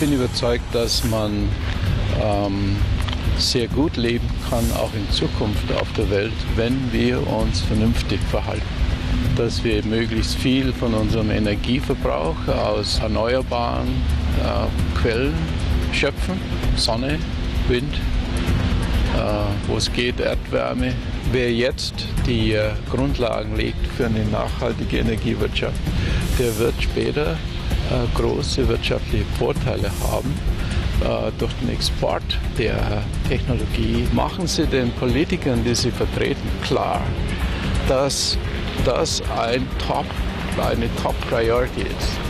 bin überzeugt, dass man sehr gut leben kann, auch in Zukunft auf der Welt, wenn wir uns vernünftig verhalten. Dass wir möglichst viel von unserem Energieverbrauch aus erneuerbaren Quellen schöpfen, Sonne, Wind, wo es geht, Erdwärme. Wer jetzt die Grundlagen legt für eine nachhaltige Energiewirtschaft, der wird später große wirtschaftliche Vorteile haben durch den Export der Technologie. Machen Sie den Politikern, die Sie vertreten, klar, dass das eine Top-Priority ist.